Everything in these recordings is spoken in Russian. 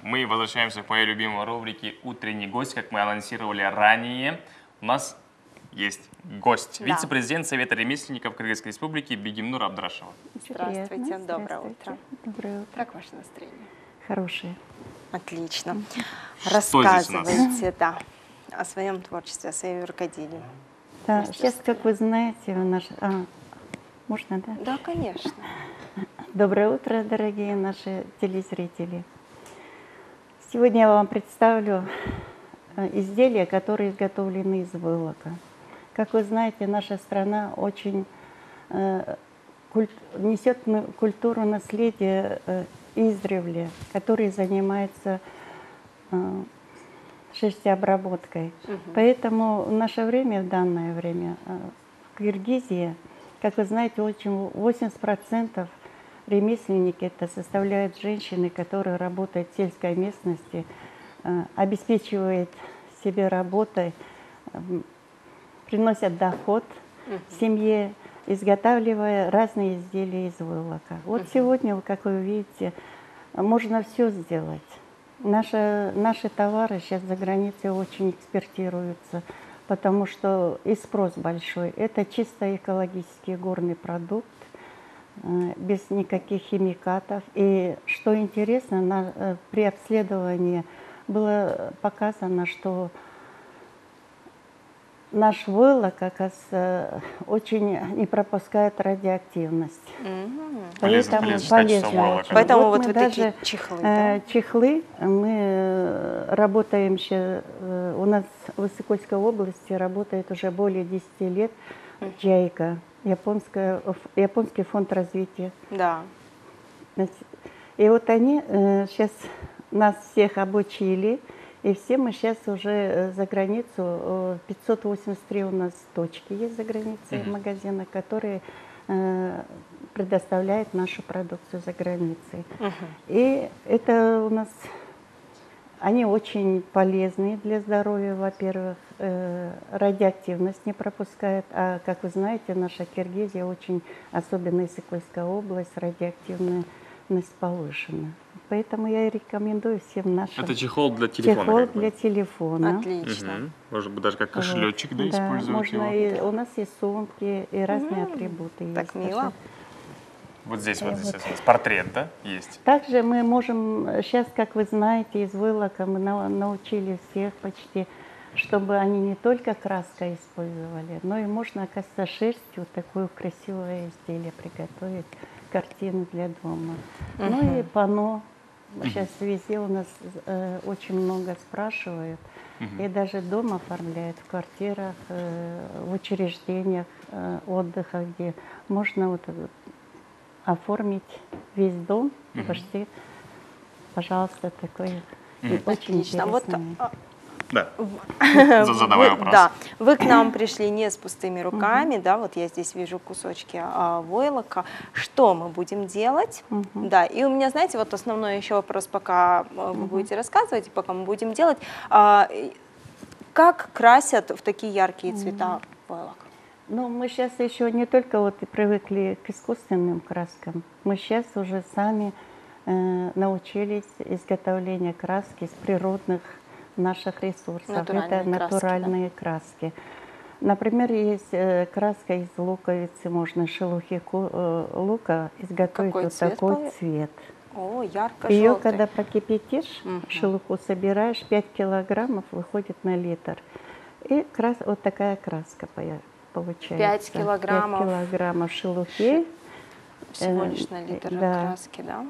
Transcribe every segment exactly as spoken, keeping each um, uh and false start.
мы возвращаемся к моей любимой рубрике «Утренний гость». Как мы анонсировали ранее, у нас есть гость. Да. Вице-президент Совета ремесленников Кыргызской Республики Бегимнур Абдрашева. Здравствуйте, доброе Здравствуйте. утро. Доброе утро. Как ваше настроение? Хорошее. Отлично. Что Рассказывайте, да, о своем творчестве, о своей рукоделии. Да, сейчас, как вы знаете, наш... А, можно, да? Да, конечно. Доброе утро, дорогие наши телезрители. Сегодня я вам представлю изделия, которые изготовлены из войлока. Как вы знаете, наша страна очень э, культ, несет культуру наследия э, издревле, который занимается э, шерстеобработкой. Угу. Поэтому в наше время, в данное время, э, в Киргизии, как вы знаете, очень восемьдесят процентов ремесленники это составляют женщины, которые работают в сельской местности, э, обеспечивают себе работой, э, приносят доход uh-huh. семье, изготавливая разные изделия из войлока. Вот uh-huh. сегодня, как вы видите, можно все сделать. Наши, наши товары сейчас за границей очень экспортируются, потому что и спрос большой. Это чисто экологический горный продукт, без никаких химикатов. И что интересно, на, при обследовании было показано, что наш войлок, как раз, очень не пропускает радиоактивность. Mm-hmm. Поэтому полезно, полезно. Поэтому вот, вот вы даже такие чехлы, э, да? чехлы мы работаем еще, э, у нас в Иссык-Кульской области работает уже более десяти лет Джайка. Японская, японский фонд развития. Да. И вот они э, сейчас нас всех обучили, и все мы сейчас уже за границу, пятьсот восемьдесят три у нас точки есть за границей, mm-hmm. магазины, которые э, предоставляют нашу продукцию за границей. Mm-hmm. И это у нас, они очень полезны для здоровья, во-первых, э, радиоактивность не пропускает, а, как вы знаете, наша Киргизия очень, особенно Иссык-Кульская область, радиоактивность повышена. Поэтому я и рекомендую всем нашим... Это чехол для телефона? Чехол как бы. для телефона. Отлично. Угу. Может быть, даже как кошелечек, вот. да, да, использовать можно его? И, да. у нас есть сумки и разные угу. атрибуты. Так есть мило. даже. Вот здесь, вот И здесь вот. у нас портрет, да, есть? Также мы можем, сейчас, как вы знаете, из войлока мы на, научили всех почти, чтобы они не только краской использовали, но и можно, оказывается, шерстью такое красивое изделие приготовить, картины для дома. Uh-huh. Ну и панно. Сейчас везде у нас э, очень много спрашивают, uh-huh. и даже дома оформляют, в квартирах, э, в учреждениях э, отдыха, где можно вот оформить весь дом, uh-huh. почти, пожалуйста, такой uh-huh. очень Отлично. интересный. Вот, да. Задавай вопрос. Да, вы к нам пришли не с пустыми руками, uh-huh. да, вот я здесь вижу кусочки а, войлока. Что мы будем делать? Uh-huh. Да, и у меня, знаете, вот основной еще вопрос, пока uh-huh. вы будете рассказывать, и пока мы будем делать, а, как красят в такие яркие цвета uh-huh. войлок? Ну, мы сейчас еще не только вот и привыкли к искусственным краскам, мы сейчас уже сами э, научились изготовлению краски из природных наших ресурсов. Натуральные Это краски, натуральные да? краски. Например, есть э, краска из луковицы, можно шелухи э, лука изготовить. Какой вот цвет такой был? цвет. О, ярко-желтый. Ее, когда прокипятишь, угу. шелуху собираешь, пять килограммов выходит на литр. И крас... вот такая краска получается. пять килограммов. пять килограммов шелухи. Всего лишь на литр э, да. краски, да?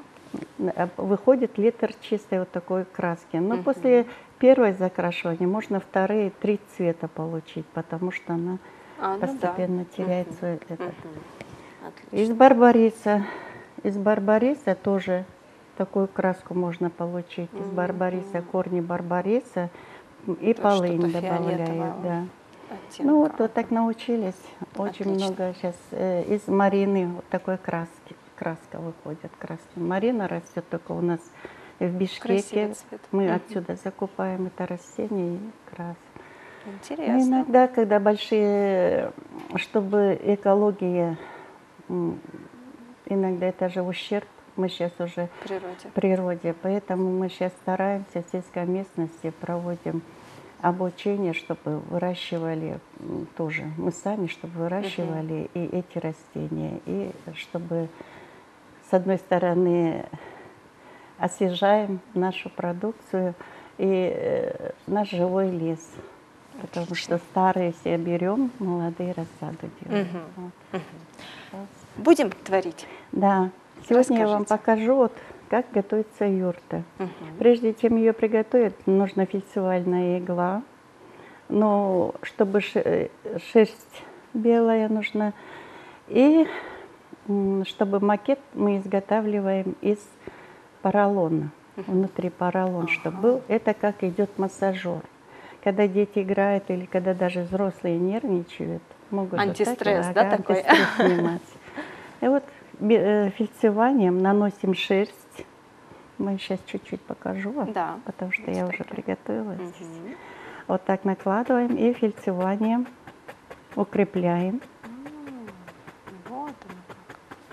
Выходит литр чистой вот такой краски. Но угу. после первой закрашивания можно вторые три цвета получить, потому что она а, ну постепенно да. теряет угу. свой этот. Угу. Из барбариса. Из барбариса тоже такую краску можно получить. Из барбариса, корни барбариса и то полынь добавляют. Да. Ну вот, вот так научились. Очень Отлично. Много сейчас э, из марины вот такой краски. Краска выходит, краски. Марина растет только у нас в Бишкеке. Мы угу. отсюда закупаем это растение и красим. Интересно. Но иногда, когда большие, чтобы экология, иногда это же ущерб мы сейчас уже В природе. в природе. Поэтому мы сейчас стараемся в сельской местности, проводим обучение, чтобы выращивали м, тоже, мы сами, чтобы выращивали и эти растения, и чтобы, с одной стороны, освежаем нашу продукцию и э, наш живой лес. Потому что старые все берем, молодые рассаду делаем. Мгм. Вот. Будем творить. Да, сегодня я вам Расскажите. покажу, вот, как готовится юрта. Мгм. Прежде чем ее приготовить, нужна фиксировальная игла. Но чтобы ше- шерсть белая нужна. И м, чтобы макет мы изготавливаем из поролона. Внутри поролон, чтобы был. Это как идет массажер. Когда дети играют или когда даже взрослые нервничают, могут вот так, Антистресс, ага, да, такой? антистресс снимать. И вот бе- э, фельдсеванием наносим шерсть. Мы сейчас чуть-чуть покажу вам, Да. потому что Вот я уже такие. приготовилась. Мгм. Вот так накладываем и фельдсеванием укрепляем. М, Вот оно как.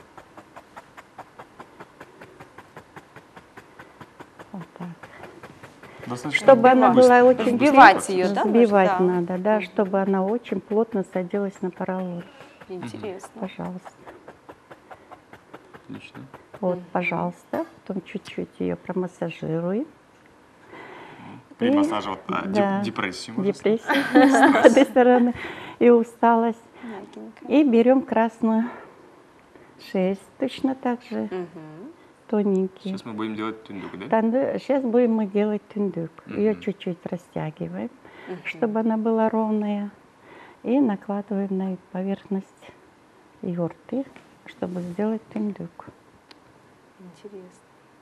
Вот так. Достаточно Чтобы она Взбивать. была очень Взбивать плотно- её, да, взбивать нужно? Да. надо, да, Мгм. чтобы она очень плотно садилась на поролон. Интересно. Пожалуйста. Отлично. Вот, Мгм. пожалуйста. Потом чуть-чуть ее промассажируем. При И- массаже вот, а, деп- да, депрессию можно сказать. депрессию с этой стороны и усталость. Мягенько. И берем красную шерсть, точно так же, Мгм. тоненький. Сейчас мы будем делать тюндук, да? Сейчас будем мы делать тюндук. Ее Мгм. чуть-чуть растягиваем, Мгм. чтобы она была ровная. И накладываем на поверхность юрты, чтобы сделать тюндук. Интересно.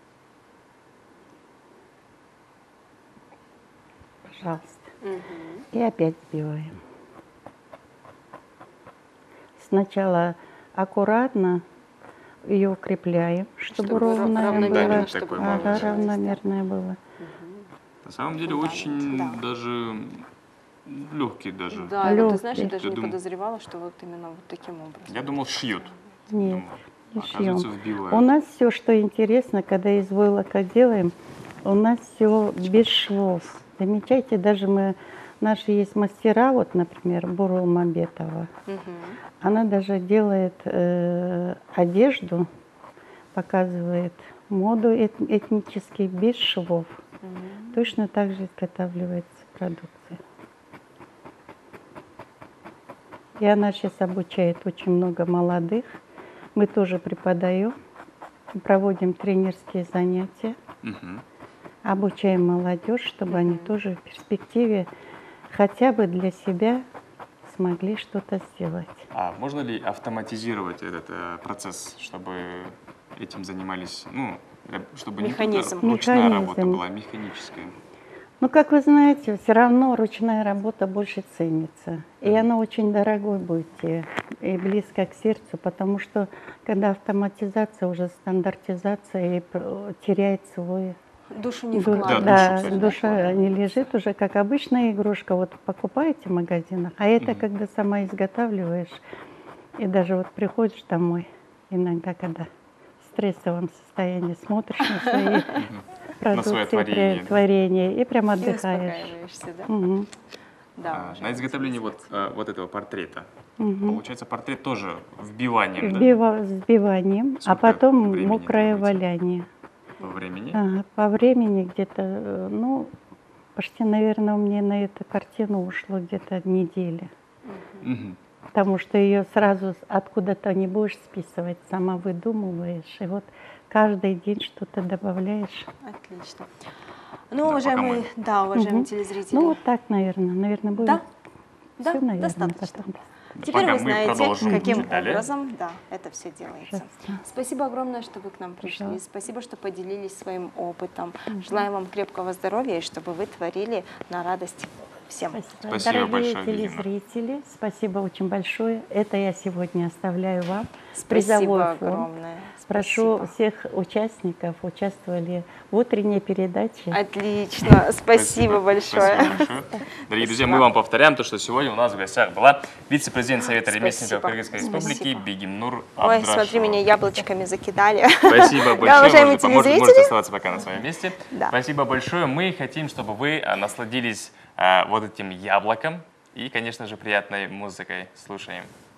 Пожалуйста. Мгм. И опять взбиваем. Сначала аккуратно ее укрепляем, чтобы, Чтобы ро- ровная равномерно, была. Фундамент чтобы такой Ага, получается. получилось, да. равномерная была. На самом деле Фундамент, очень да. даже легкий даже. Да, и вот ты знаешь, я Лёгкий. даже Я не дум- подозревала, что вот именно вот таким образом. Я думал, шьют. Нет, Думал, не оказывается, шьем. вбивают. У нас все, что интересно, когда из войлока делаем, у нас все без швов. Замечайте, даже мы, наши есть мастера, вот, например, Бурул Мамбетова. Мгм. Она даже делает э, одежду, показывает моду эт- этнический без швов. Мгм. Точно так же изготавливается продукция. И она сейчас обучает очень много молодых. Мы тоже преподаем, проводим тренерские занятия, Мгм. обучаем молодежь, чтобы они Мгм. тоже в перспективе хотя бы для себя смогли что-то сделать. А можно ли автоматизировать этот э, процесс, чтобы этим занимались, ну, э, чтобы Механизм. не только ручная Механизм. работа была, а механическая? Ну, как вы знаете, все равно ручная работа больше ценится. И Мгм. она очень дорогой будет тебе и близко к сердцу, потому что когда автоматизация, уже стандартизация и пр- теряет свой... Душу не ду- вкладываешь. Да, да, душу, кстати, душа не не лежит уже, как обычная игрушка. Вот покупаете в магазинах, а это Мгм. когда сама изготавливаешь. И даже вот приходишь домой, иногда, когда в стрессовом состоянии смотришь на свои На продукции, свое творение, да? творения, и прям И отдыхаешь. успокаиваешься, да? Мгм. Да, А, уважаемые на изготовление вот, телезрители. э, вот этого портрета. Мгм. Получается, портрет тоже вбиванием, да? Вбива- взбиванием, а Сколько потом времени мокрое требуется? валяние. По времени? Ага, по времени где-то, э, ну, почти, наверное, у меня на эту картину ушло где-то неделя. Мгм. Потому что ее сразу с- откуда-то не будешь списывать, сама выдумываешь. И вот каждый день что-то добавляешь. Отлично. Да, Ну, пока уважаемые, мы- да, уважаемые Мгм. телезрители. Ну, вот так, наверное. Наверное, будет Да, да, все, наверное, достаточно. потом. Теперь Пока вы мы знаете, продолжим каким чуть далее. образом, да, это все делается. Пожалуйста. Спасибо огромное, что вы к нам пришли. Пожалуйста. Спасибо, что поделились своим опытом. Желаем вам крепкого здоровья и чтобы вы творили на радость всем. Спасибо. Спасибо Дорогие большое, Бигимнур. телезрители, спасибо очень большое. Это я сегодня оставляю вам. Спасибо Призовой фонд. огромное. Прошу Спасибо. всех участников, участвовали в утренней передаче. Отлично, спасибо большое. Спасибо большое. Дорогие друзья, мы вам повторяем то, что сегодня у нас в гостях была вице-президент Совета ремесленников Спасибо. Кыргызской Республики Спасибо. Бигимнур Ой, Абдрашева. смотри, меня яблочками закидали. Спасибо большое. Да, уважаемые Можете, можете, телезрители. можете оставаться пока на своем месте. Да. Спасибо большое. Мы хотим, чтобы вы а, насладились а, вот этим яблоком и, конечно же, приятной музыкой. Слушаем.